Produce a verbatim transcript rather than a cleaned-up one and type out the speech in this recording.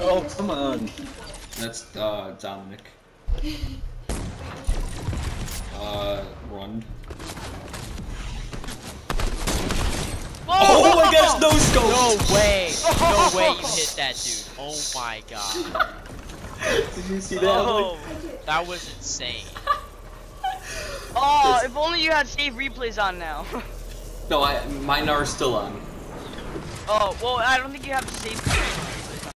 Oh, come on. That's uh Dominic. Uh, run. Oh, Oh my gosh, no scope! No way! No way you hit that dude. Oh my god. Did you see that? Oh, that was insane. Oh, if only you had save replays on now. No, I mine are still on. Oh, well, I don't think you have to save replays.